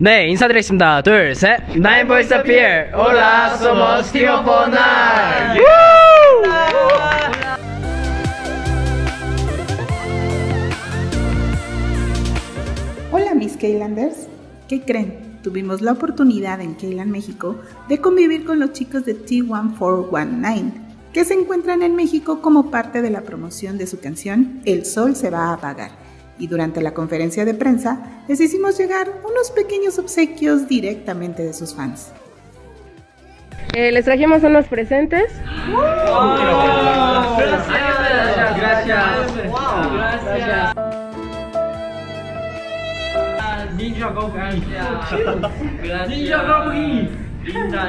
네, 인사드리겠습니다. 둘, 셋. Nine Boys Appear. Hola, somos Team of Nine. Hola mis Keylanders, ¿qué creen? Tuvimos la oportunidad en Keyland, México, de convivir con los chicos de T1419, que se encuentran en México como parte de la promoción de su canción El Sol se va a apagar. Y durante la conferencia de prensa les hicimos llegar unos pequeños obsequios directamente de sus fans. Les trajimos unos presentes. Gracias. Ninja Gogi. Ninja Gogi. Linda.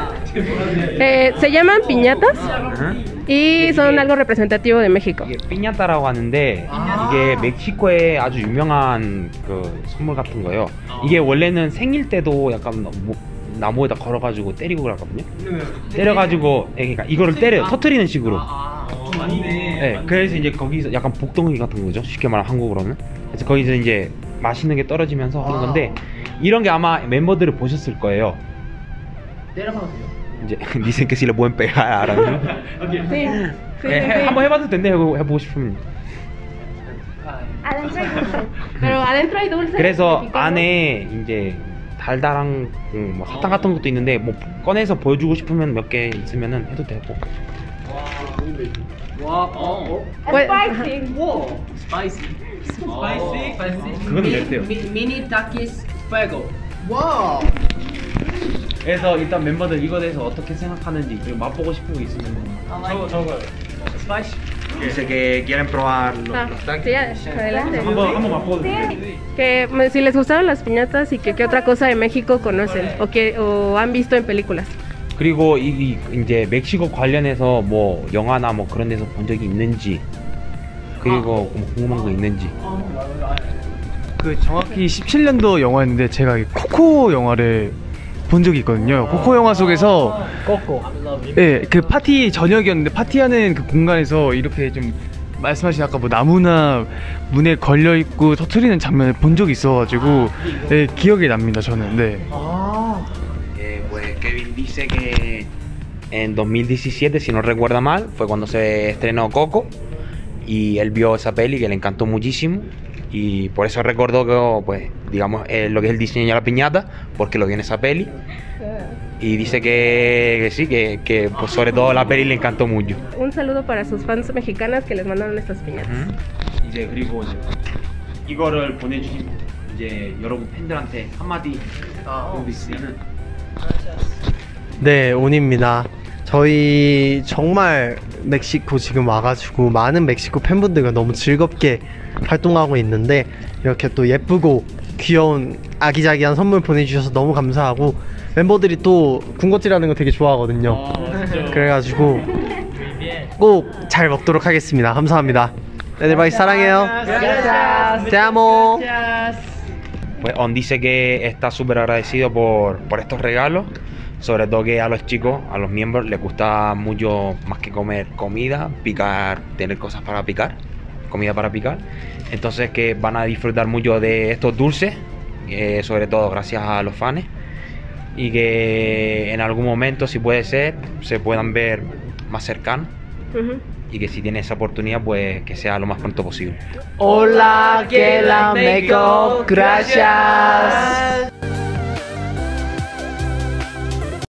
Se llaman piñatas y son algo representativo de México. 이게 피냐타라고 하는데 이게 멕시코의 아주 유명한 그 선물 같은 거예요. 이게 원래는 생일 때도 약간 나무에다 걸어가지고 때리고 그러거든요. 때려가지고 그러니까 이거를 때려요. 터트리는 식으로. 네, 그래서 이제 거기서 약간 복덩이 같은 거죠. 쉽게 말하면 한국으로는. 그래서 거기서 이제 맛있는 게 떨어지면서 하는 건데 이런 게 아마 멤버들을 보셨을 거예요. 이제 dicen que si lo pueden pegar. 한번 해봐도 된대. 해보고 싶으면. Adentro hay dulce. Pero adentro hay dulce. 그래서 안에 이제 달달한 뭐 사탕 같은 것도 있는데 뭐 꺼내서 보여주고 싶으면 몇 개 있으면은 해도 되고. Spicy. Spicy. 그거는 맵대요. Mini Takis Fuego. 그래서 일단 멤버들 이거에 대해서 어떻게 생각하는지 그리고 맛보고 싶은 거 있으면 저거. Spicy. Dice que quieren probar los Sí, adelante. 한번 맛보도 돼요. Que si les gustaron las piñatas y que qué otra cosa de México conocen o han visto en películas. 그리고 이제 멕시코 관련해서 뭐 영화나 뭐 그런 데서 본 적이 있는지 그리고 뭐 궁금한 거 있는지. 그 정확히 17년도 영화였는데 제가 코코 영화를 본 적이 있거든요. 코코 영화 속에서 네, 그 파티 저녁이었는데 파티하는 그 공간에서 이렇게 좀 말씀하신 아까 뭐 나무나 문에 걸려 있고 터트리는 장면을 본 적이 있어가지고 네, 기억이 납니다. 저는. 네. Pues Kevin dice que en 2017, si no recuerda mal, fue cuando se estrenó Coco y él vio esa peli que le encantó muchísimo y por eso recordó que, pues, digamos, lo que es el diseño de la piñata, porque lo vio en esa peli y dice que sí, que pues, sobre todo la peli le encantó mucho. Un saludo para sus fans mexicanas que les mandaron estas piñatas. 이제 그리고 이거를 보내주신 이제 여러분 팬들한테 한마디 있으면은. 네, 온입니다. 저희 정말 멕시코 지금 와가지고 많은 멕시코 팬분들과 너무 즐겁게 활동하고 있는데 이렇게 또 예쁘고 귀여운 아기자기한 선물 보내주셔서 너무 감사하고 멤버들이 또 군것질하는 거 되게 좋아하거든요. 그래가지고 꼭 잘 먹도록 하겠습니다. 감사합니다. 애들 많이 사랑해요. Te amo. Pues On dice que está súper agradecido por estos regalos, sobre todo que a los chicos, a los miembros les gusta mucho más que comer comida, picar, tener cosas para picar, comida para picar, entonces que van a disfrutar mucho de estos dulces, sobre todo gracias a los fans, y que en algún momento, si puede ser, se puedan ver más cercanos. Y que si tiene esa oportunidad, pues que sea lo más pronto posible. Hola, que la México. Gracias.